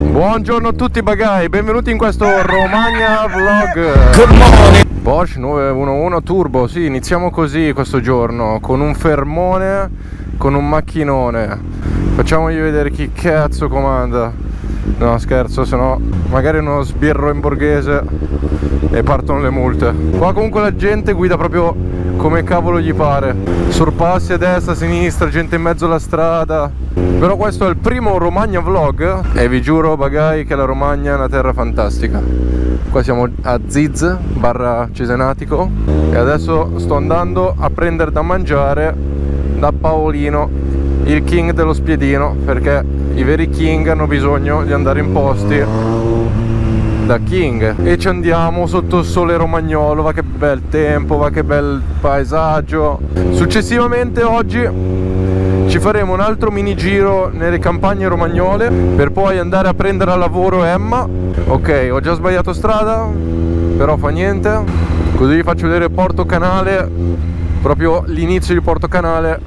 Buongiorno a tutti bagai, benvenuti in questo Romagna vlog. Good morning. Porsche 911 Turbo, sì, iniziamo così questo giorno, con un fermone, con un macchinone. Facciamogli vedere chi cazzo comanda. No scherzo, sennò magari uno sbirro in borghese e partono le multe. Qua comunque la gente guida proprio come cavolo gli pare. Sorpassi a destra, a sinistra, gente in mezzo alla strada. Però questo è il primo Romagna vlog e vi giuro bagai che la Romagna è una terra fantastica. Qua siamo a Ziz barra Cesenatico e adesso sto andando a prendere da mangiare da Paolino, il king dello spiedino, perché i veri king hanno bisogno di andare in posti da king. E ci andiamo sotto il sole romagnolo, va che bel tempo, va che bel paesaggio. Successivamente oggi ci faremo un altro mini giro nelle campagne romagnole per poi andare a prendere a lavoro Emma. Ok, ho già sbagliato strada, però fa niente. Così vi faccio vedere Porto Canale, proprio l'inizio di Porto Canale.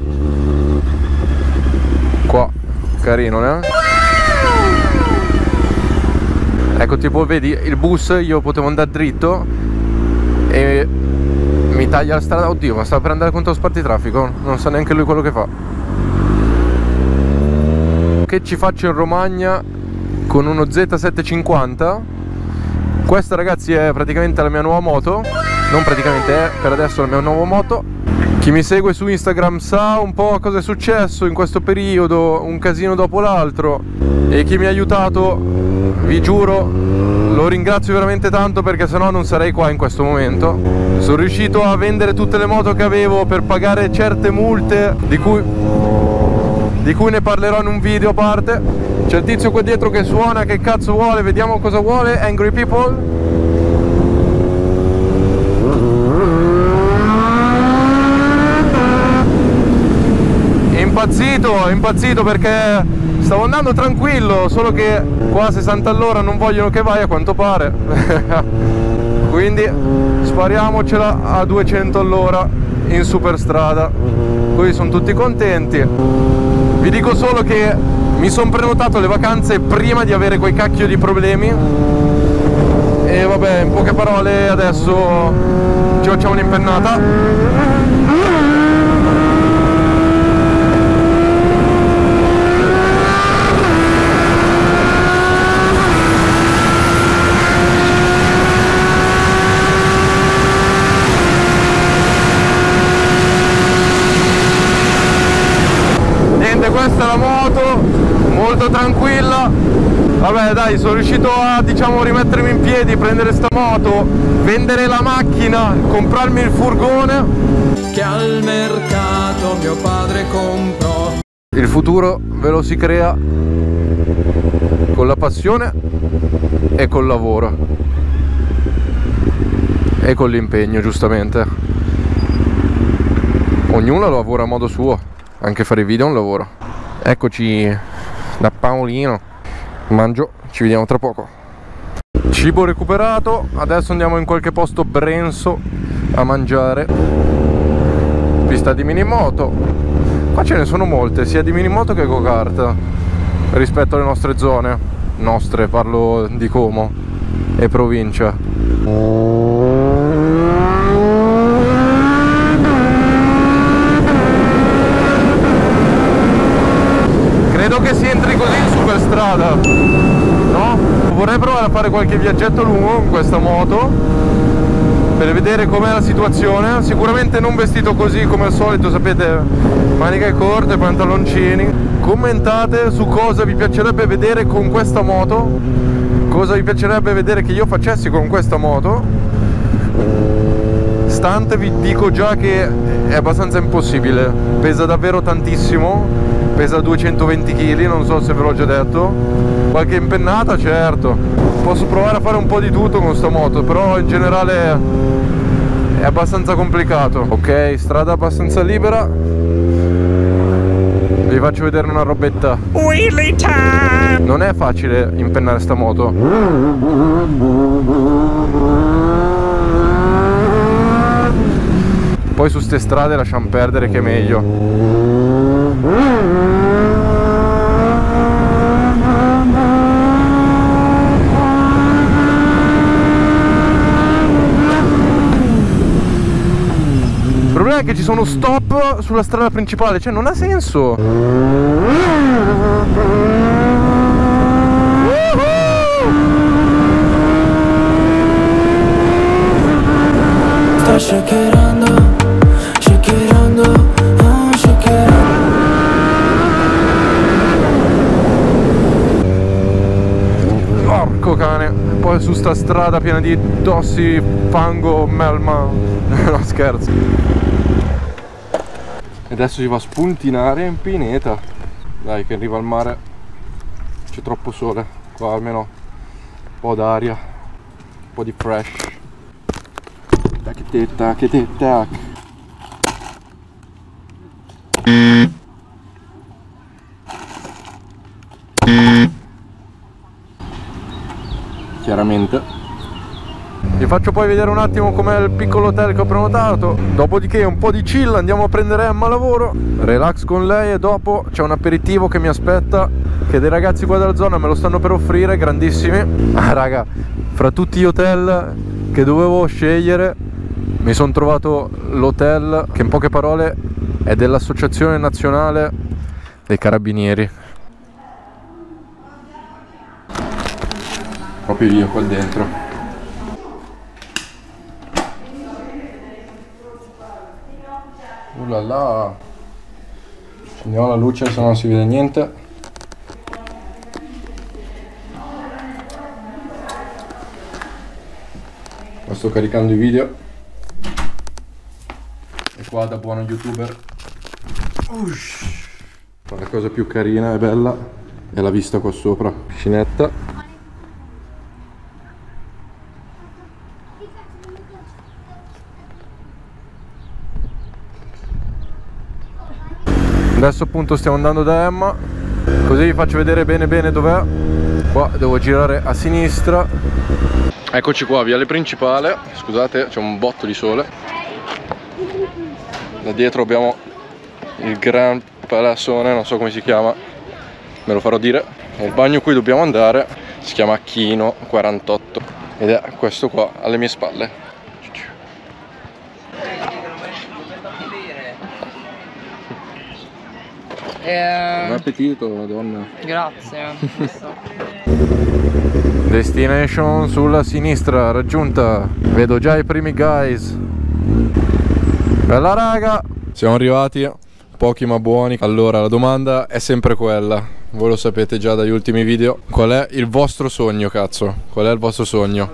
Qua, carino, né? Ecco, tipo vedi il bus, io potevo andare dritto e mi taglia la strada. Oddio, ma stava per andare contro lo spartitraffico, non sa neanche lui quello che fa. Che ci faccio in Romagna con uno Z750. Questa ragazzi è praticamente la mia nuova moto. Non praticamente, è per adesso la mia nuova moto. Chi mi segue su Instagram sa un po' cosa è successo in questo periodo, un casino dopo l'altro. E chi mi ha aiutato, vi giuro, lo ringrazio veramente tanto, perché sennò non sarei qua in questo momento. Sono riuscito a vendere tutte le moto che avevo per pagare certe multe di cui ne parlerò in un video a parte. C'è il tizio qua dietro che suona, che cazzo vuole? Vediamo cosa vuole. Angry People. Impazzito perché stavo andando tranquillo, solo che qua a 60 all'ora non vogliono che vai, a quanto pare. Quindi spariamocela a 200 all'ora in superstrada, così sono tutti contenti. Vi dico solo che mi sono prenotato le vacanze prima di avere quei cacchio di problemi. E vabbè, in poche parole adesso ci facciamo un'impennata. Questa è la moto, molto tranquilla. Vabbè dai, sono riuscito a, diciamo, rimettermi in piedi, prendere sta moto, vendere la macchina, comprarmi il furgone Che al mercato mio padre comprò. Il futuro ve lo si crea con la passione e col lavoro e con l'impegno, giustamente. Ognuno lavora a modo suo, anche fare video è un lavoro. Eccoci da Paolino, mangio, ci vediamo tra poco. Cibo recuperato, adesso andiamo in qualche posto brenso a mangiare. Pista di minimoto, qua ce ne sono molte, sia di minimoto che go-kart rispetto alle nostre zone. Nostre, parlo di Como e provincia. Credo che si entri così in superstrada, no? Vorrei provare a fare qualche viaggetto lungo con questa moto per vedere com'è la situazione. Sicuramente non vestito così come al solito, sapete, maniche corte, pantaloncini. Commentate su cosa vi piacerebbe vedere con questa moto, cosa vi piacerebbe vedere che io facessi con questa moto. Stante vi dico già che è abbastanza impossibile, pesa davvero tantissimo. Pesa 220 kg, non so se ve l'ho già detto. Qualche impennata, certo. Posso provare a fare un po' di tutto con sta moto, però in generale è abbastanza complicato. Ok, strada abbastanza libera. Vi faccio vedere una robetta. Wheelie time! Non è facile impennare sta moto. Poi su ste strade lasciamo perdere, che è meglio. è che ci sono stop sulla strada principale, cioè non ha senso. Sto shakerando, shakerando, oh, shakerando. Porco cane. Poi su sta strada piena di dossi, fango, melma. No, scherzo. E adesso si va a spuntinare in pineta. Dai che arriva al mare. C'è troppo sole. Qua almeno un po' d'aria, un po' di fresh. Tac tac tac tac. Chiaramente. Vi faccio poi vedere un attimo com'è il piccolo hotel che ho prenotato. Dopodiché un po' di chill, andiamo a prendere Emma a lavoro, relax con lei e dopo c'è un aperitivo che mi aspetta, che dei ragazzi qua della zona me lo stanno per offrire, grandissimi. Ah raga, fra tutti gli hotel che dovevo scegliere mi sono trovato l'hotel che in poche parole è dell'Associazione Nazionale dei Carabinieri. Proprio io qua dentro. Là. Accendiamo la luce se no non si vede niente. Qua sto caricando i video. E qua da buono youtuber. La cosa più carina e bella è la vista qua sopra. Piscinetta. Adesso appunto stiamo andando da Emma, così vi faccio vedere bene bene dov'è. Qua devo girare a sinistra. Eccoci qua, viale principale. Scusate, c'è un botto di sole. Da dietro abbiamo il Gran Palazzone, non so come si chiama, me lo farò dire. E il bagno cui dobbiamo andare si chiama Chino 48 ed è questo qua alle mie spalle. Buon appetito, donna. Grazie. Destination sulla sinistra raggiunta. Vedo già i primi guys. Bella raga. Siamo arrivati, pochi ma buoni. Allora la domanda è sempre quella. Voi lo sapete già dagli ultimi video. Qual è il vostro sogno, cazzo? Qual è il vostro sogno?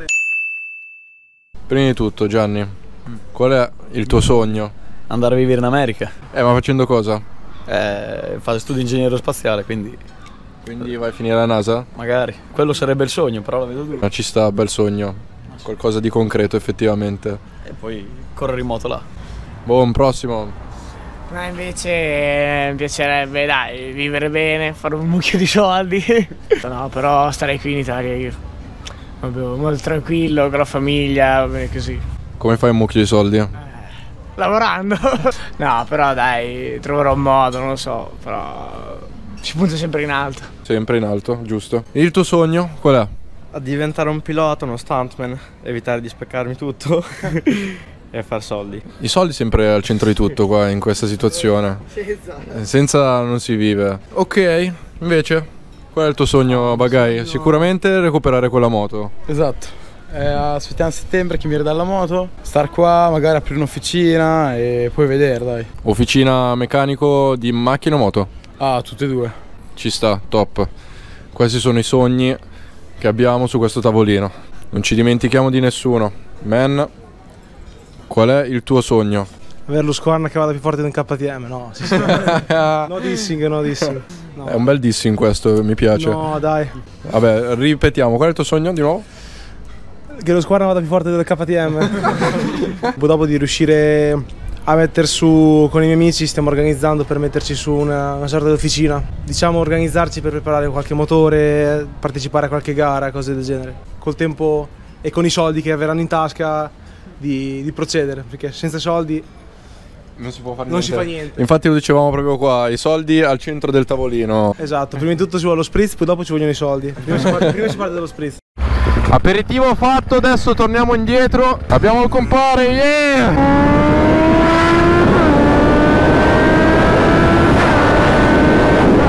Prima di tutto Gianni, qual è il tuo sogno? Andare a vivere in America. Ma facendo cosa? Fare studi ingegnere spaziale, quindi vai a finire la NASA? magari. Quello sarebbe il sogno, però la vedo dura. Ma ci sta, bel sogno. Qualcosa di concreto effettivamente. E poi correre in moto là. Buon prossimo. Ma invece mi piacerebbe, dai, vivere bene, fare un mucchio di soldi. No, però starei qui in Italia io. Proprio molto tranquillo, con la famiglia, va bene così. Come fai un mucchio di soldi? Lavorando. No, però dai, troverò un modo, non lo so, però si punta sempre in alto. Sempre in alto, giusto. E il tuo sogno qual è? A diventare un pilota, uno stuntman, evitare di spaccarmi tutto e far soldi. I soldi sempre al centro di tutto qua in questa situazione. Senza non si vive. Ok, invece, qual è il tuo sogno, Bagai? Sicuramente recuperare quella moto. Esatto. Aspettiamo settembre che mi ridà la moto, star qua, magari aprire un'officina e poi vedere, dai. Officina meccanico di macchina o moto? Ah, tutte e due. Ci sta, top. Questi sono i sogni che abbiamo su questo tavolino. Non ci dimentichiamo di nessuno. Man, qual è il tuo sogno? Avere lo squarna che vada più forte di un KTM, no. Sì. No dissing, no dissing. No. È un bel dissing questo, mi piace. No, dai. Vabbè, ripetiamo, qual è il tuo sogno di nuovo? Che lo squarna vada più forte del KTM. Dopo di riuscire a mettere su, con i miei amici stiamo organizzando per metterci su una sorta di officina. Diciamo organizzarci per preparare qualche motore, partecipare a qualche gara, cose del genere. Col tempo e con i soldi che verranno in tasca di procedere, perché senza soldi non si può fare non niente. si fa niente. Infatti lo dicevamo proprio qua, i soldi al centro del tavolino. Esatto, prima di tutto ci vuole lo spritz, poi dopo ci vogliono i soldi. Prima si parte dallo spritz. Aperitivo fatto, adesso torniamo indietro. Abbiamo il compare, yeah!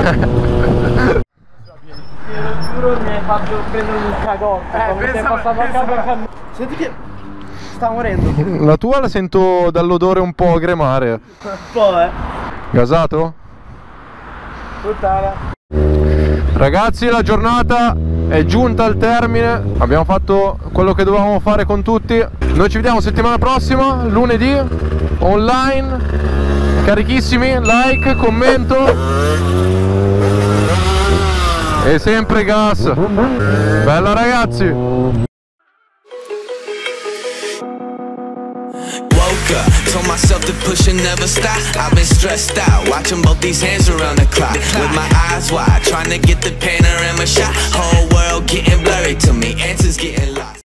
Giuro mi hai fatto prendere un cagotto. Come sei passato a capo. Senti che sta morendo. La tua la sento dall'odore un po' gremare. Un po', Gasato? Puttana. Ragazzi, la giornata è giunta al termine. Abbiamo fatto quello che dovevamo fare con tutti. Noi ci vediamo settimana prossima, lunedì, online, carichissimi. Like, commento e sempre gas. Bella ragazzi. Told myself to push and never stop. I've been stressed out, watching both these hands around the clock. With my eyes wide, trying to get the panorama shot. Whole world getting blurry to me, answers getting lost.